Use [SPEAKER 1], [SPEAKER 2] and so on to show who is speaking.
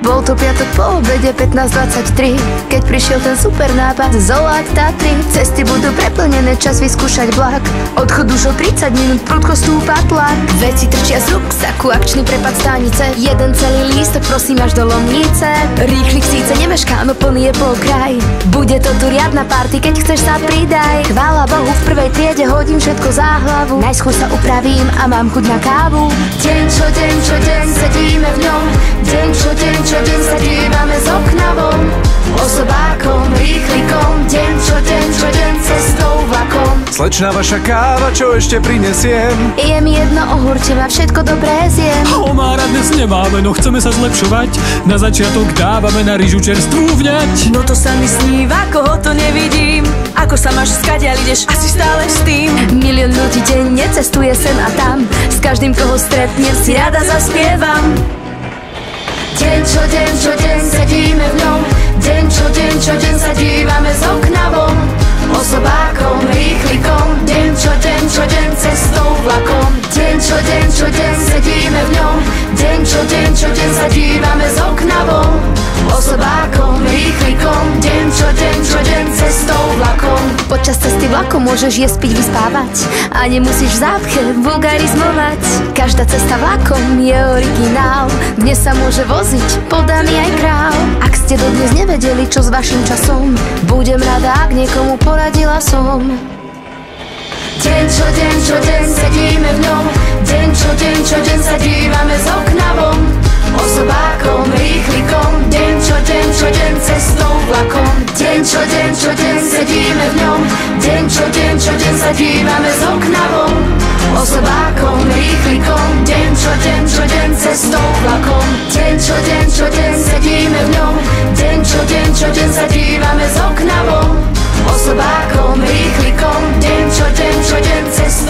[SPEAKER 1] Bol to piatok po obede 15:23, keď prišiel ten super nápad Zolák Tatry. Cesty budú preplnené, čas vyskúšať vlak. Odchod už o 30 minút, prudko stúpa tlak. Veci trčia z ruksaku, akčný prepad stanice. Jeden celý lístok, prosím až do Lomnice. Rýchlik síce nemeškáme, plný je pokraj. Bude to tu riadna party, keď chceš sa pridaj. Chvála Bohu, v prvej triede hodím všetko za hlavu. Najskôr sa upravím a mám chuť na kávu. Deň čo deň sedíme v ňom. Deň čo deň sa dívame z okna von. Osobákom, rýchlikom. Deň čo deň cestou vlakom.
[SPEAKER 2] Slečna, vaša káva, čo ešte prinesiem?
[SPEAKER 1] Je mi jedno, ohurčím a všetko dobré zjem.
[SPEAKER 3] Omára dnes nemáme, no chceme sa zlepšovať. Na začiatok dávame na rýžu čerstvú vňať.
[SPEAKER 4] No to sa mi sníva, koho to nevidím. Ako sa máš, skadiaľ ideš, asi stále s tým.
[SPEAKER 1] Milión ľudí denne cestuje sem a tam. S každým, koho stretnem, si rada zaspievam. Deň čo deň sedíme v ňom. Deň čo deň sa dívame z okna von. Osobákom, rýchlikom. Deň čo deň cestou vlakom. Deň čo deň sedíme v ňom. Deň čo deň sa dívame z okna von. Osobákom, rýchlikom. Deň čo deň cestou vlakom. Počas cesty vlakom môžeš jesť, piť, vyspávať a nemusíš v zápche vulgarizmovať. Každá cesta vlakom je originál. Dnes sa môže voziť podaný aj král. Ak ste dodnes nevedeli, čo s vašim časom, budem rada, ak niekomu poradila som. Deň čo deň sedíme v ňom. Deň čo deň sa dívame z okna von. Osobákom, rýchlikom. Deň čo deň cestou vlakom. Deň čo deň sedíme v ňom. Deň čo deň sa dívame z okna von. Osobákom, rýchlikom. Deň čo deň cestou vlakom. Deň čo deň sedíme v ňom. Deň čo deň sa dívame z okna von. Osobákom, rýchlikom. Deň čo deň cestou